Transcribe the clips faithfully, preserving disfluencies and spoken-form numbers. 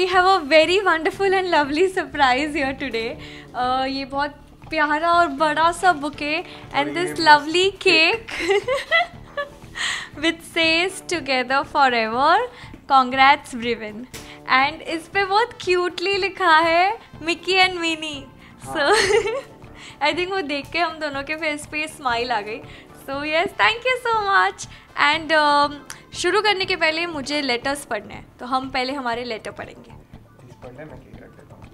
we have a very wonderful and lovely surprise here today. Uh, ये बहुत प्यारा और बड़ा सा bouquet and this lovely cake which says together forever. Congrats Brivin. And इस पे बहुत cutely लिखा है Mickey and Minnie. So I think वो देख के हम दोनों के फेस पे स्माइल आ गई. So yes, thank you so much. And um, शुरू करने के पहले मुझे लेटर्स पढ़ने हैं, तो हम पहले हमारे लेटर पढ़ेंगे. पढ़ने मैं केक रख देता हूँ.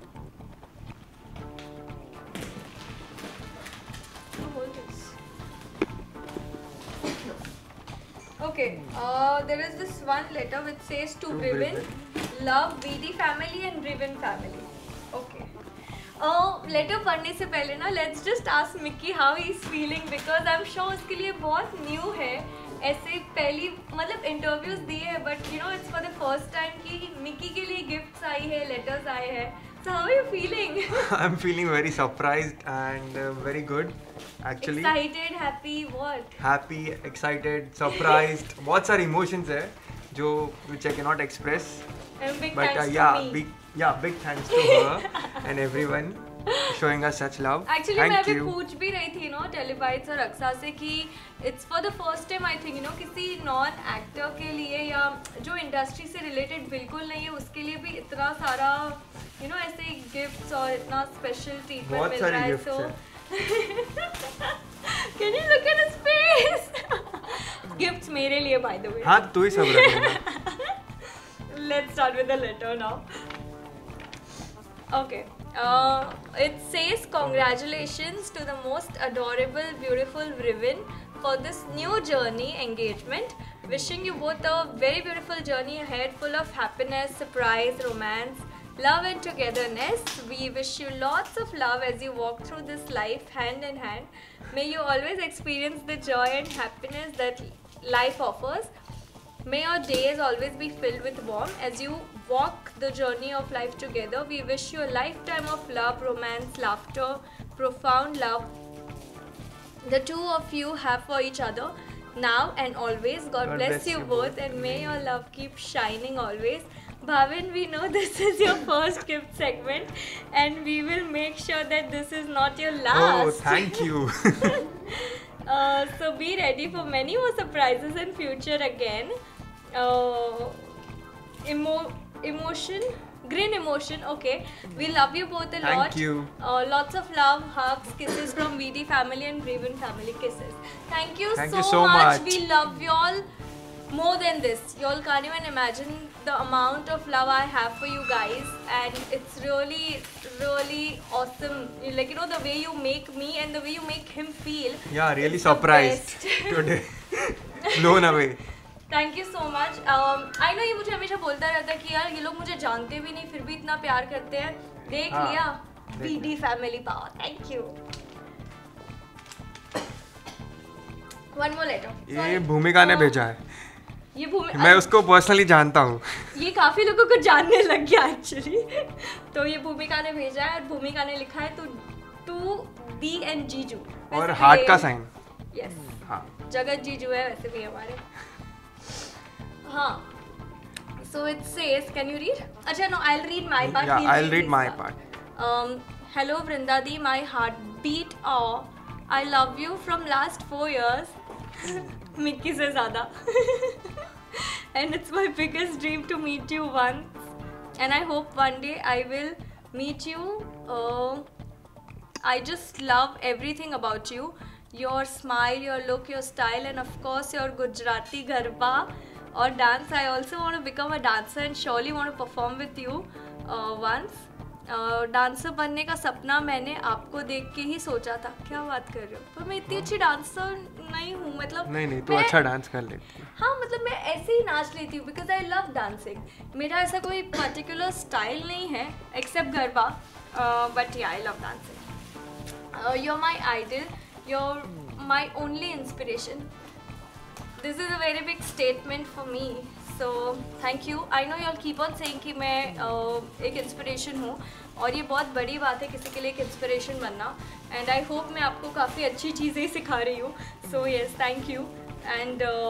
Okay, uh, there is this one letter which says to Brivin, love V D family and Brivin family. Okay. Uh, letter पढ़ने से पहले ना let's just ask Mickey how he is feeling because I'm sure उसके लिए बहुत new है. ऐसे पहली मतलब इंटरव्यूज दिए हैं but you know it's for the first time कि मिकी के लिए गिफ्ट्स आई है, लेटर्स आए हैं. So how are you feeling? I'm feeling very surprised and uh, very good actually. Excited, happy, what? Happy, excited, surprised. बहुत सारे emotions है जो which I cannot express. And big But thanks uh, to yeah, me. big yeah, big thanks to her and everyone showing us such love. Actually Thank मैं अभी you. पूछ भी रही थी नो टेलीबाइट्स और अक्सा से कि it's for the first time I think you know किसी नॉन एक्टर के लिए या जो इंडस्ट्री से रिलेटेड बिल्कुल नहीं है उसके लिए भी इतना सारा यू नो ऐसे गिफ्ट्स और इतना स्पेशल ट्रीटमेंट बहुत मिल सारे रहा है. गिफ्ट्स सो हैं. Can you look at his face? Gifts मेरे लिए बाय द वे. हाँ तू ही सब रख लेना. Let's start with the letter now. Okay. Uh, it says congratulations to the most adorable, beautiful Brivin for this new journey engagement. Wishing you both a very beautiful journey ahead, full of happiness, surprise, romance, love and togetherness. We wish you lots of love as you walk through this life hand in hand. May you always experience the joy and happiness that life offers. May your days always be filled with warmth as you walk the journey of life together. We wish you a lifetime of love, romance, laughter, profound love the two of you have for each other now and always. God, God bless, bless you you both, both. and may your love keep shining always. Bhavin, we know this is your first gift segment and we will make sure that this is not your last. Oh, thank you. Uh, so be ready for many more surprises in future again. Uh, emo emotion, green emotion. Okay, we love you both a Thank lot. you. Uh, lots of love, hugs, kisses from V D family and Brivin family. Kisses. Thank you, Thank so, you so much. much. We love y'all more than this. Y'all can't even imagine the amount of love I have for you guys, and it's really, really awesome. Like you know the way you make me and the way you make him feel. Yeah, really It's the surprised best. today. Blown away. Thank you so much. I know ये मुझे हमेशा बोलता रहता है कि यार ये लोग मुझे जानते भी नहीं फिर भी इतना प्यार करते हैं. देख हाँ, लिया देख BD family power. Thank you. One more letter. ये भूमिका ने भेजा है. ये भूमि मैं उसको पर्सनली जानता हूँ. ये काफी लोगों को जानने लग गया एक्चुअली. तो ये भूमिका ने भेजा है और भूमिका ने लिखा है टू टू दी एंड जीजू और हार्ट का साइन. यस. हाँ. जगत जीजू है वैसे भी हमारे. हाँ. So it says, can you read? अच्छा no, I'll read my part. Yeah, He'll I'll read his my part. part. Um, hello Vrindadi, my heartbeat. Oh, I love you from last four years. Mickey से ज़्यादा. And it's my biggest dream to meet you once. And I hope one day I will meet you. Uh, I just love everything about you. Your smile, your look, your style, and of course your Gujarati garba. और dance. I also want to become a dancer and surely want to perform with you once. Dancer बनने का सपना मैंने आपको देख के ही सोचा था. क्या बात कर रहे हो? पर मैं इतनी अच्छी डांसर नहीं हूँ. मतलब नहीं नहीं तू मैं- अच्छा डांस कर लेती है. हाँ मतलब मैं ऐसे ही नाच लेती हूँ बिकॉज आई लव डांसिंग. मेरा ऐसा कोई पर्टिकुलर स्टाइल नहीं है accept garba. But yeah I love dancing. You are my idol. You are my only inspiration. This is a very big statement for me. So thank you. I know you all keep on saying कि मैं uh, एक inspiration हूँ और ये बहुत बड़ी बात है किसी के लिए एक इंस्पिरेशन बनना. एंड आई होप मैं आपको काफ़ी अच्छी चीज़ें सिखा रही हूँ. So yes thank you. And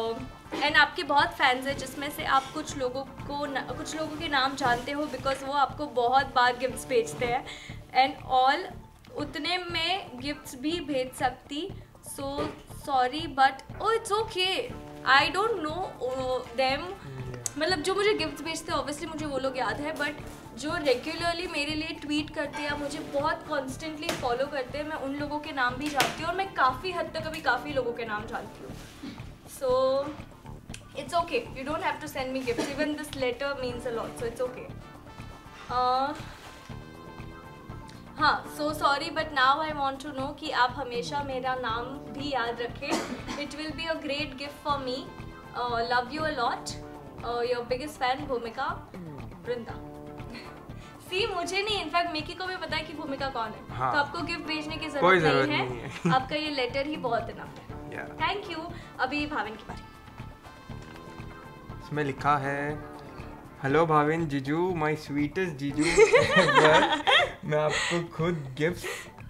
and आपके बहुत फैंस हैं जिसमें से आप कुछ लोगों को न, कुछ लोगों के नाम जानते हो बिकॉज वो आपको बहुत बार गिफ्ट्स भेजते हैं एंड ऑल उतने में गिफ्ट्स भी भेज सकती so sorry but oh it's okay I don't know them मतलब जो मुझे गिफ्ट्स भेजते हैं ऑब्वियसली मुझे वो लोग याद है बट जो रेगुलरली मेरे लिए ट्वीट करते हैं मुझे बहुत कॉन्स्टेंटली फॉलो करते हैं मैं उन लोगों के नाम भी जानती हूँ और मैं काफ़ी हद तक अभी काफ़ी लोगों के नाम जानती हूँ सो it's okay you don't have to send me gifts even this letter means a lot so it's okay uh हाँ so sorry but now I want to know कि आप हमेशा मेरा नाम भी याद रखें it will be a great gift for me uh, love you a lot uh, your biggest fan भूमिका वृंदा सी मुझे नहीं इनफैक्ट मिकी को भी पता है कि भूमिका कौन है हाँ. तो आपको गिफ्ट भेजने की जरूरत नहीं, नहीं है, है। आपका ये लेटर ही बहुत इनफ है थैंक यू अभी भाविन की बारी में लिखा है हेलो भाविन जीजू माय स्वीटेस्ट जीजू मैं आपको खुद गिफ्ट्स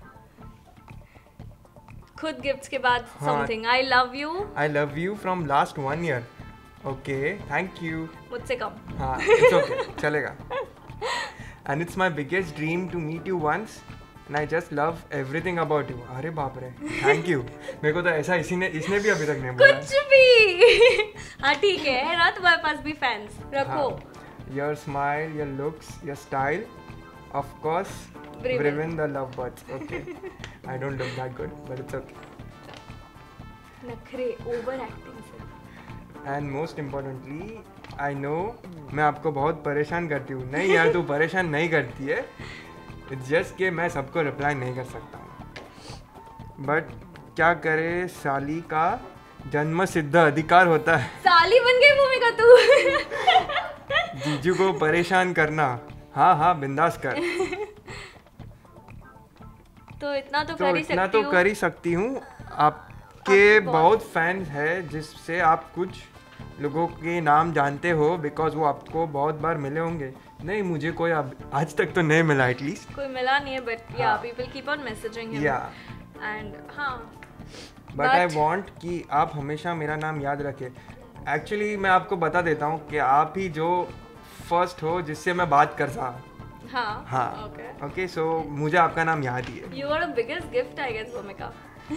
खुद गिफ्ट्स के बाद something I love you I love you from last one year okay thank you मुझसे कम हाँ इट्स ओके चलेगा and it's my biggest dream to meet you once and I just love everything about you अरे बाप रे thank you मेरे को तो ऐसा इसी ने इसने भी अभी तक नहीं बोला कुछ भी हाँ ठीक है ना तुम्हारे पास भी फैंस रखो your smile your looks your style of course ब्रिवन the love birds okay I don't look that good but it's okay नखरे ओवर एक्टिंग से and most importantly I know मैं आपको बहुत परेशान करती हूँ नहीं यार तू परेशान नहीं करती है इट्स जस्ट कि मैं सबको रिप्लाई नहीं कर सकता हूँ बट क्या करे साली का जन्म सिद्ध अधिकार होता है साली बन गई भूमिका तू जीजू को परेशान करना हाँ हाँ बिंदास कर तो इतना तो, तो कर ही इतना सकती तो कर ही सकती हूँ आपके बहुत फैंस हैं जिससे आप कुछ लोगों के नाम जानते हो बिकॉज वो आपको बहुत बार मिले होंगे नहीं मुझे कोई आज तक तो नहीं मिला एटलीस्ट कोई मिला नहीं है but yeah people keep on messaging him yeah and हाँ बट आई वांट कि आप हमेशा मेरा नाम याद रखें एक्चुअली मैं आपको बता देता हूँ कि आप ही जो फर्स्ट हो जिससे मैं बात कर रहा हाँ हाँ ओके ओके सो मुझे आपका नाम याद ही है you are the biggest gift I guess Bhumika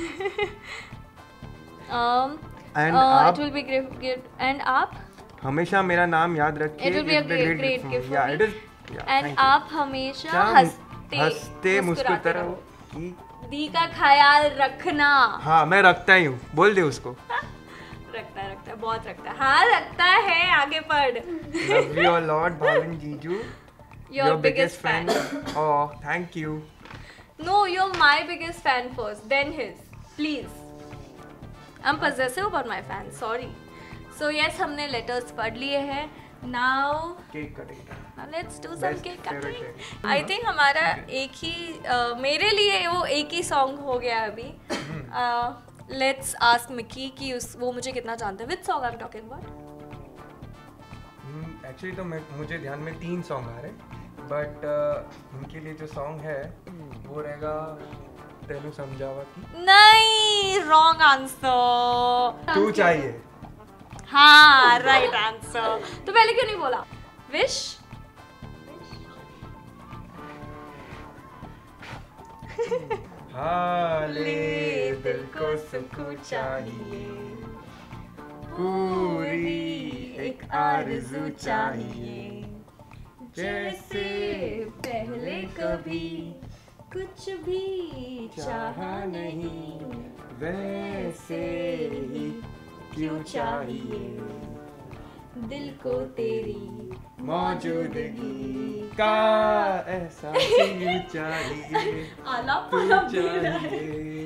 um and uh, आप it will be great gift and आप हमेशा मेरा नाम याद रखिए it will be a great great gift for yeah, me it is, yeah, and आप हमेशा हंसते हंसते मुस्कुराते रहो कि दी का ख्याल रखना हाँ मैं रखता ही हूँ बोल दे उसको रखता है रखता है बहुत रखता है हाँ रखता है आगे पढ़ love you a lot Bhavin जीजू your biggest fan oh thank you no you're my biggest fan first then his please I'm possessive about my fans sorry so yes हमने letters पढ़ लिए हैं now cake cutting now let's do some Best cake favorite cutting cake. I think हमारा एक ही uh, मेरे लिए वो एक ही song हो गया अभी uh, let's ask Mickey कि उस वो मुझे कितना जानता है which song I'm talking about actually तो मैं मुझे ध्यान में तीन सॉन्ग आ रहे बट uh, उनके लिए जो सॉन्ग है वो रहेगा तेनू समझावा की नहीं रॉन्ग आंसर तू चाहिए हाँ राइट आंसर तो पहले क्यों नहीं बोला विश हाँ ले दिल को सुख चाहिए पूरी एक आरज़ू चाहिए जैसे पहले कभी कुछ भी चाहा नहीं वैसे ही क्यों चाहिए दिल को तेरी मौजूदगी का एहसास यूं चाहिए आला तू पाला भी रहा है। चाहिए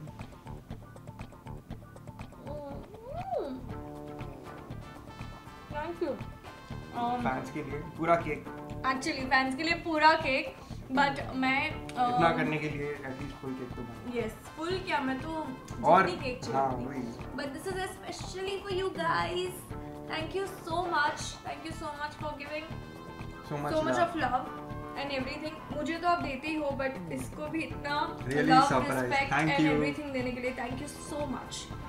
थैंक यू फैंस के लिए पूरा केक एक्चुअली फैंस के लिए पूरा केक बट मैं इतना करने के लिए एटलीस्ट फुल केक तो बना यस फुल क्या मैं तो और जितनी केक हाँ चाहिए वही but this is specially for you guys thank you so much thank you so much for giving so much so much of love and everything मुझे तो आप देते ही हो बट इसको भी इतना Really love surprised. respect Thank and you. everything देने के लिए thank you so much